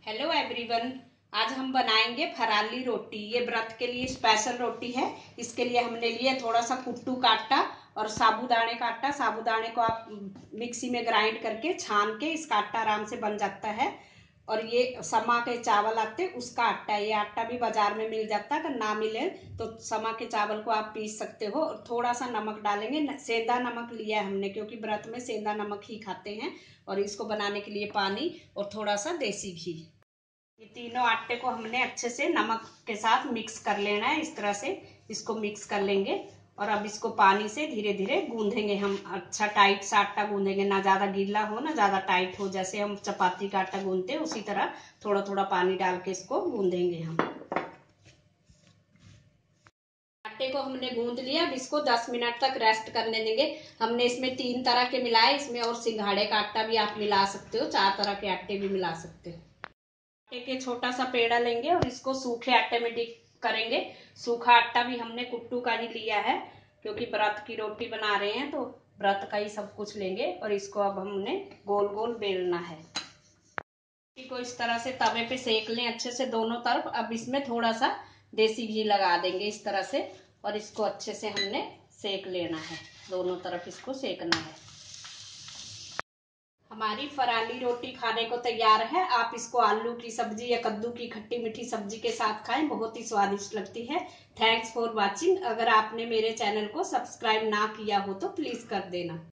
Hello everyone. आज हम बनाएंगे फराली रोटी। ये व्रत के लिए स्पेशल रोटी है। इसके लिए हमने लिया थोड़ा सा कुट्टू का आटा और साबूदाने का आटा। साबूदाने को आप मिक्सी में ग्राइंड करके छान के इसका आटा आराम से बन जाता है। और ये समा के चावल आते उसका आटा है। ये आटा भी बाजार में मिल जाता है, अगर ना मिले तो समा के चावल को आप पीस सकते हो। और थोड़ा सा नमक डालेंगे, सेंधा नमक लिया है हमने क्योंकि व्रत में सेंधा नमक ही खाते हैं। और इसको बनाने के लिए पानी और थोड़ा सा देसी घी। ये तीनों आटे को हमने अच्छे से नमक के साथ मिक्स कर लेना है। इस तरह से इसको मिक्स कर लेंगे और अब इसको पानी से धीरे धीरे गूंदेंगे हम। अच्छा टाइट सा आटा गूंदेंगे, ना ज्यादा गीला हो ना ज्यादा टाइट हो। जैसे हम चपाती का आटा गूंदते हैं उसी तरह थोड़ा थोड़ा पानी डाल के इसको गूंदेंगे हम। आटे को हमने गूंद लिया। अब इसको 10 मिनट तक रेस्ट करने देंगे। हमने इसमें 3 तरह के मिलाए, इसमें और सिंघाड़े का आटा भी आप मिला सकते हो, 4 तरह के आटे भी मिला सकते हो। आटे के छोटा सा पेड़ा लेंगे और इसको सूखे आटे में डिप करेंगे। सूखा आटा भी हमने कुट्टू का ही लिया है क्योंकि व्रत की रोटी बना रहे हैं, तो व्रत का ही सब कुछ लेंगे। और इसको अब हमने गोल गोल बेलना है। को इस तरह से तवे पे सेक लें अच्छे से दोनों तरफ। अब इसमें थोड़ा सा देसी घी लगा देंगे इस तरह से और इसको अच्छे से हमने सेक लेना है। दोनों तरफ इसको सेकना है। हमारी फराली रोटी खाने को तैयार है। आप इसको आलू की सब्जी या कद्दू की खट्टी मीठी सब्जी के साथ खाएं, बहुत ही स्वादिष्ट लगती है। Thanks for watching. अगर आपने मेरे चैनल को सब्सक्राइब ना किया हो तो प्लीज कर देना।